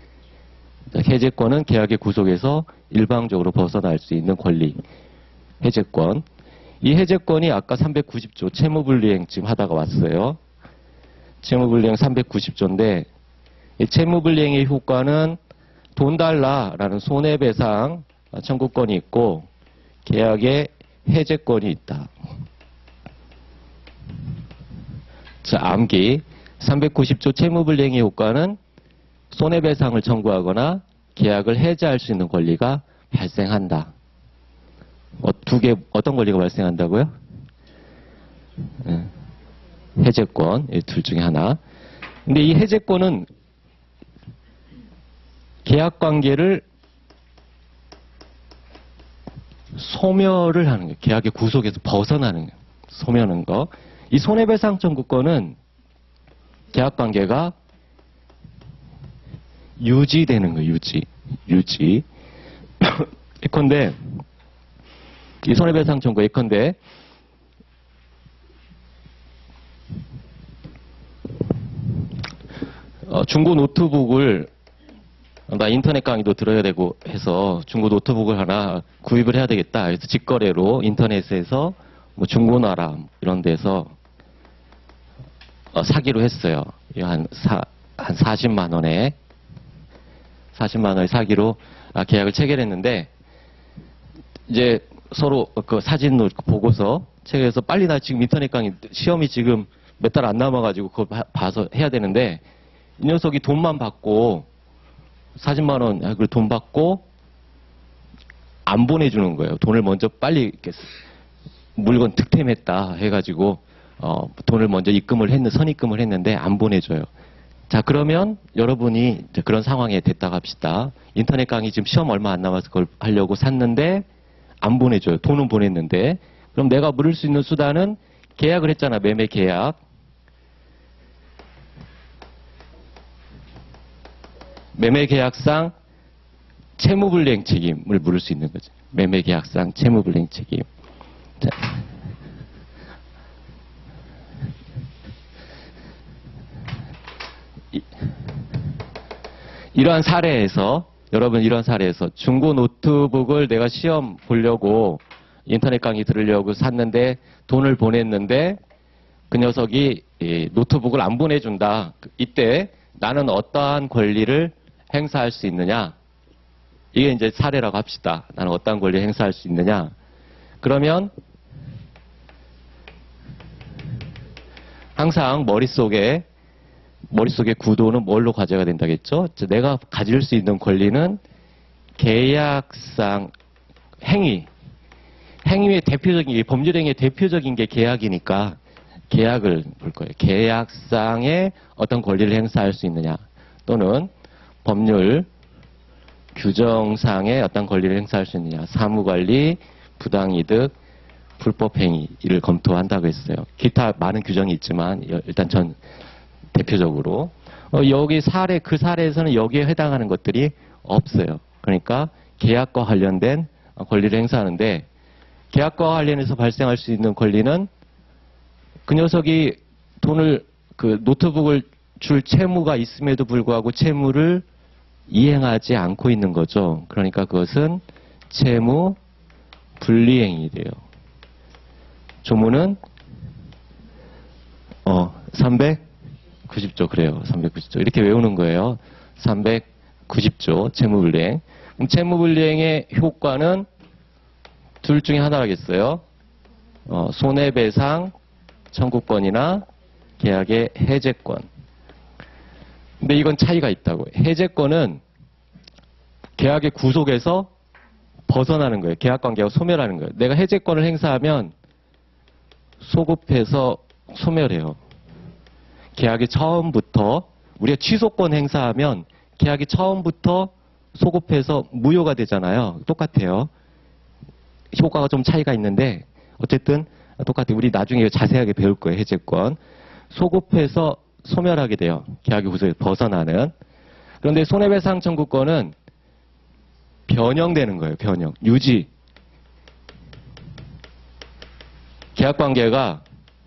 해제권은 계약의 구속에서 일방적으로 벗어날 수 있는 권리. 해제권. 이 해제권이 아까 390조 채무불이행 지금 하다가 왔어요. 채무불이행 390조인데 이 채무불이행의 효과는 돈 달라라는 손해배상 청구권이 있고 계약의 해제권이 있다. 자, 암기. 390조 채무불이행의 효과는 손해배상을 청구하거나 계약을 해제할 수 있는 권리가 발생한다. 어떤 권리가 발생한다고요? 해제권, 둘 중에 하나. 근데 이 해제권은 계약관계를 소멸을 하는 거예요. 계약의 구속에서 벗어나는 거예요. 소멸하는 거. 이 손해배상 청구권은 계약관계가 유지되는 거예요. 유지. 예컨대 이 손해배상 청구 예컨대 중고 노트북을 나 인터넷 강의도 들어야 되고 해서 중고 노트북을 하나 구입을 해야 되겠다. 그래서 직거래로 인터넷에서 뭐 중고나라 이런 데서 사기로 했어요. 한 40만 원에 사기로 계약을 체결했는데 이제 서로 그 사진을 보고서 체결해서 빨리 나 지금 인터넷 강의 시험이 지금 몇 달 안 남아가지고 그거 봐서 해야 되는데 이 녀석이 돈만 받고 40만 원 그걸 돈 받고 안 보내주는 거예요. 돈을 먼저 빨리 이렇게 물건 득템했다 해가지고 돈을 먼저 선입금을 했는데 안 보내줘요. 자, 그러면 여러분이 그런 상황에 됐다고 합시다. 인터넷 강의 지금 시험 얼마 안 남아서 그걸 하려고 샀는데 안 보내줘요. 돈은 보냈는데. 그럼 내가 물을 수 있는 수단은 계약을 했잖아. 매매 계약. 매매 계약상 채무불이행 책임을 물을 수 있는 거죠. 매매 계약상 채무불이행 책임. 자. 이러한 사례에서 중고 노트북을 내가 시험 보려고 인터넷 강의 들으려고 샀는데 돈을 보냈는데 그 녀석이 노트북을 안 보내준다. 이때 나는 어떠한 권리를 행사할 수 있느냐? 이게 이제 사례라고 합시다. 나는 어떠한 권리를 행사할 수 있느냐? 그러면 항상 머릿속에 구도는 뭘로 가져야 된다겠죠? 내가 가질 수 있는 권리는 계약상 행위의 대표적인 법률행위의 대표적인 게 계약이니까 계약을 볼 거예요. 계약상의 어떤 권리를 행사할 수 있느냐 또는 법률 규정상의 어떤 권리를 행사할 수 있느냐 사무관리, 부당이득, 불법행위를 검토한다고 했어요. 기타 많은 규정이 있지만 일단 전 대표적으로 여기 그 사례에서는 여기에 해당하는 것들이 없어요. 그러니까 계약과 관련된 권리를 행사하는데 계약과 관련해서 발생할 수 있는 권리는 그 녀석이 노트북을 줄 채무가 있음에도 불구하고 채무를 이행하지 않고 있는 거죠. 그러니까 그것은 채무 불이행이 돼요. 조문은 390조 그래요. 390조 이렇게 외우는 거예요. 390조 채무불이행. 그럼 채무불이행의 효과는 둘 중에 하나라겠어요. 손해배상 청구권이나 계약의 해제권. 근데 이건 차이가 있다고. 해제권은 계약의 구속에서 벗어나는 거예요. 계약관계가 소멸하는 거예요. 내가 해제권을 행사하면 소급해서 소멸해요. 계약이 처음부터 우리가 취소권 행사하면 계약이 처음부터 소급해서 무효가 되잖아요. 똑같아요. 효과가 좀 차이가 있는데 어쨌든 똑같아요. 우리 나중에 자세하게 배울 거예요. 해제권. 소급해서 소멸하게 돼요. 계약의 구속에서 벗어나는. 그런데 손해배상 청구권은 변형되는 거예요. 변형. 유지. 계약관계가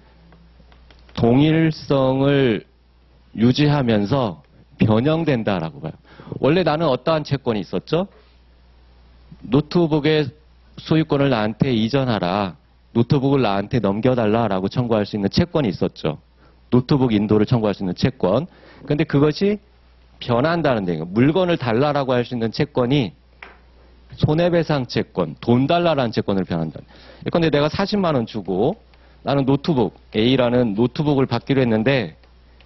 동일성을 유지하면서 변형된다라고 봐요. 원래 나는 어떠한 채권이 있었죠? 노트북의 소유권을 나한테 이전하라. 노트북을 나한테 넘겨달라라고 청구할 수 있는 채권이 있었죠. 노트북 인도를 청구할 수 있는 채권. 그런데 그것이 변한다는 얘기예요. 물건을 달라라고 할 수 있는 채권이 손해배상 채권, 돈 달라라는 채권을 변한다. 그런데 내가 40만 원 주고 나는 노트북, A라는 노트북을 받기로 했는데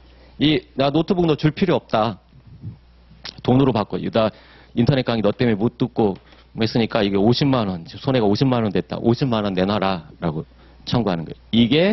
나 노트북 너 줄 필요 없다. 돈으로 바꿔. 나 인터넷 강의 너 때문에 못 듣고 했으니까 이게 50만 원, 손해가 50만 원 됐다. 50만 원 내놔라 라고 청구하는 거예요. 이게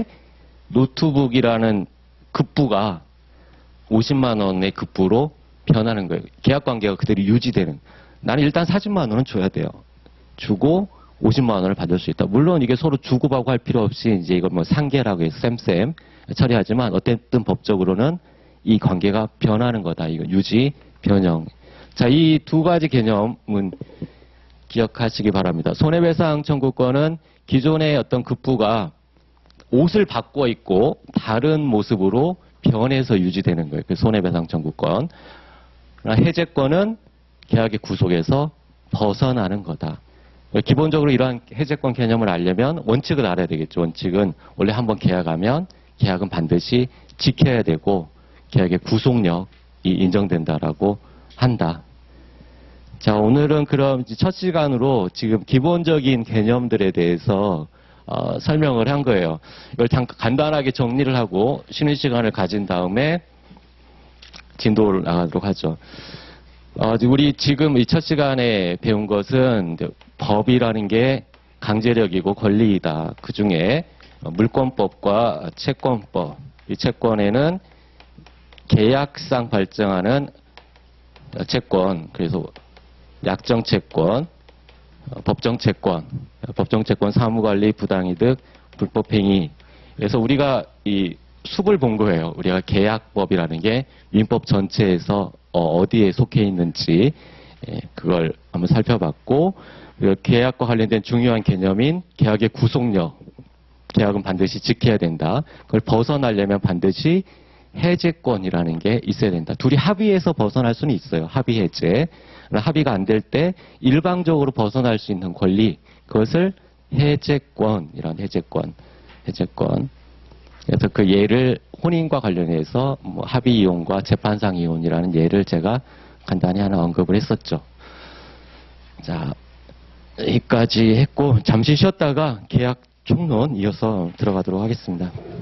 노트북이라는 급부가 50만 원의 급부로 변하는 거예요. 계약관계가 그대로 유지되는. 나는 일단 40만 원은 줘야 돼요. 주고 50만 원을 받을 수 있다. 물론 이게 서로 주고받고 할 필요 없이 이제 이걸 뭐 상계라고 해서 쌤 처리하지만 어쨌든 법적으로는 이 관계가 변하는 거다. 이거 유지, 변형. 자, 이 두 가지 개념은 기억하시기 바랍니다. 손해배상 청구권은 기존의 어떤 급부가 옷을 바꿔 입고 다른 모습으로 변해서 유지되는 거예요. 그 손해배상 청구권. 해제권은 계약의 구속에서 벗어나는 거다. 기본적으로 이러한 해제권 개념을 알려면 원칙을 알아야 되겠죠. 원칙은 원래 한번 계약하면 계약은 반드시 지켜야 되고 계약의 구속력이 인정된다라고 한다. 자, 오늘은 그럼 첫 시간으로 지금 기본적인 개념들에 대해서 설명을 한 거예요. 이걸 간단하게 정리를 하고 쉬는 시간을 가진 다음에 진도를 나가도록 하죠. 우리 지금 이 첫 시간에 배운 것은 법이라는 게 강제력이고 권리이다. 그 중에 물권법과 채권법. 이 채권에는 계약상 발생하는 채권, 그래서 약정채권, 법정채권, 사무관리, 부당이득, 불법행위. 그래서 우리가 이 숲을 본 거예요. 우리가 계약법이라는 게 민법 전체에서 어디에 속해 있는지 그걸 한번 살펴봤고, 계약과 관련된 중요한 개념인 계약의 구속력, 계약은 반드시 지켜야 된다. 그걸 벗어나려면 반드시 해제권이라는 게 있어야 된다. 둘이 합의해서 벗어날 수는 있어요. 합의 해제. 합의가 안 될 때 일방적으로 벗어날 수 있는 권리, 그것을 해제권이라는 해제권. 그래서 그 예를 혼인과 관련해서 합의 이혼과 재판상 이혼이라는 예를 제가 간단히 하나 언급을 했었죠. 자, 여기까지 했고 잠시 쉬었다가 계약 총론 이어서 들어가도록 하겠습니다.